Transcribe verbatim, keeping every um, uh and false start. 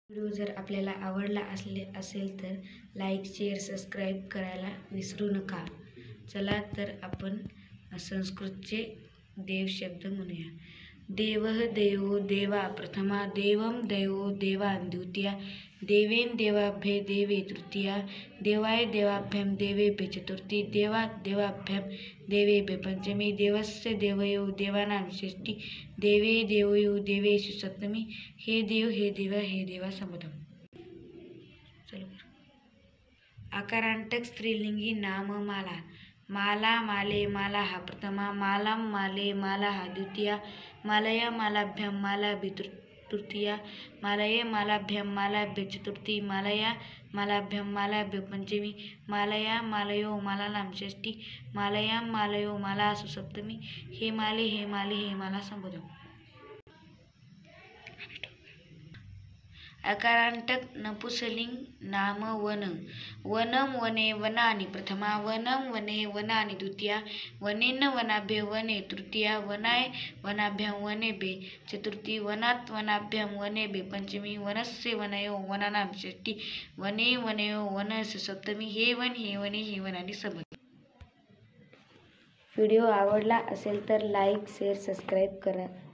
Video जर आपल्याला आवडला असले असेल तर लाईक शेअर सबस्क्राईब करायला विसरू नका। चला तर आपण संस्कृतचे देव शब्द म्हणूया। देवः देवो देवा प्रथमा, देवं देवो देवा द्वितीया, देवेन देवाभ्य देवे तृतीया, देवाय देवाभ्यं देवेभ्य चतुर्थी, देवा देवाभ्यं देवेभ्य पंचमी, देवस्य देवयो देवानां षष्ठी, देवे देवयो देवेषु सप्तमी, हे देव हे देवा हे देवा सप्तम। चलो आकारांतक स्त्रीलिंगी नाम माला। माला माले माला हा प्रथमा, मालाम माले माला हा द्वितीया, मालया मालाभ्यं मालाभ्य तृतीया, मालये मालाभ्यं मालाभ्य चतुर्थी, मालया मालाभ्यं मालाभ्य पंचमी, मालया मालयो मालानां षष्ठी, मालयां मालयो मालासु सप्तमी, हे माले हे माले हे माला संबोधम। अकारांतक नपुंसकलिंग नाम वन। वनं वने वनानि प्रथमा, वनं वने वनानि द्वितीया, वनेन वनाभ्य वने तृतीया, वनाय वनाभ्यां वनेभ्य चतुर्थी, वनात् वनाभ्यां वनेभ्य पंचमी, वनस्य वनयो वनानां षष्ठी, वने वनयो वनस्य सप्तमी, हे वन हे वने हे वनानि सप्तमी। व्हिडिओ आवडला असेल तर लाईक शेअर सबस्क्राईब करा।